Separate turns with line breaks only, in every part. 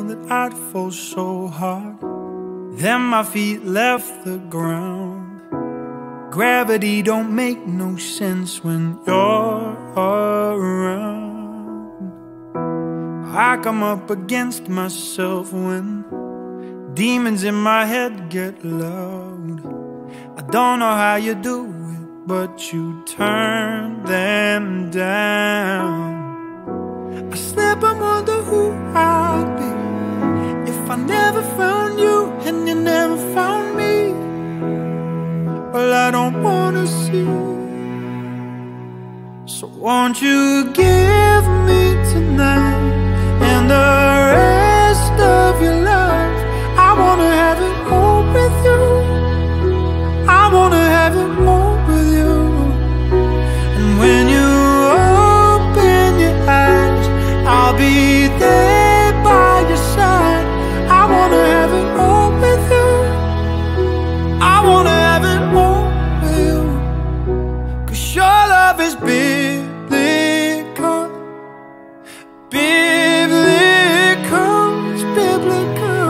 that I'd fall so hard. Then my feet left the ground. Gravity don't make no sense when you're around. I come up against myself when demons in my head get loud. I don't know how you do it, but you turn them down. I slip and wonder who I'd be if I never found you and you never found me. Well, I don't wanna see. So won't you give me tonight and the rest of your life? I wanna have it all with you. I wanna have it all with you. And when you open your eyes, I'll be there by your side. I wanna have it all with you. I wanna have it all with you. 'Cause your love is biblical. Biblical, it's biblical.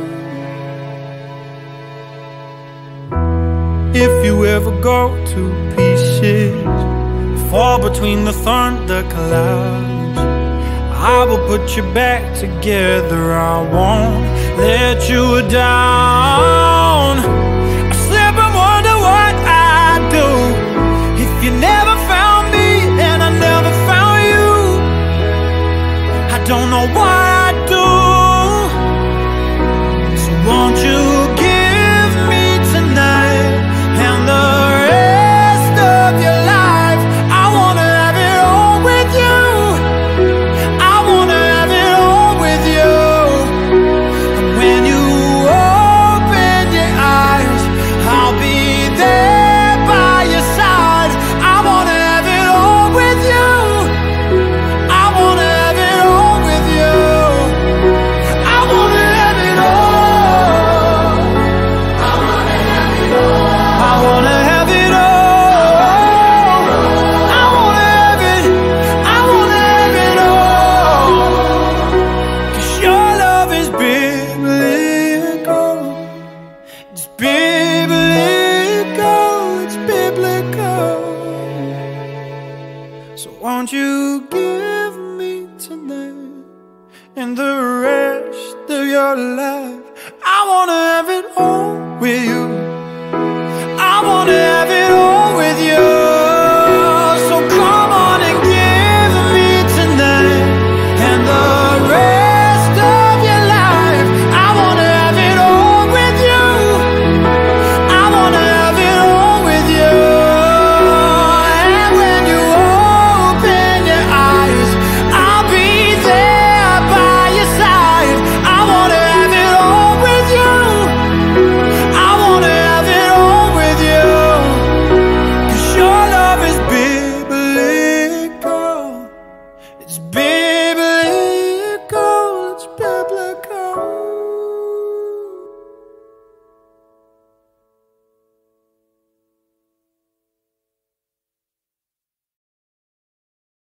If you ever go to pieces, fall between the thunder clouds, I will put you back together. I won't let you down. I slip and wonder what I'd do if you never found me and I never found you. I don't know what I'd do. So won't you give me tonight and the rest of your life? I wanna have it all with you. I wanna have it all with you. And when you open your eyes, I'll be there by your side. I wanna have it all with you. I wanna have it all with you. I wanna have it all. I wanna have it all. I wanna have it all. I wanna have it. I wanna have it all. 'Cause your love is biblical. It's biblical. It's biblical. So won't you give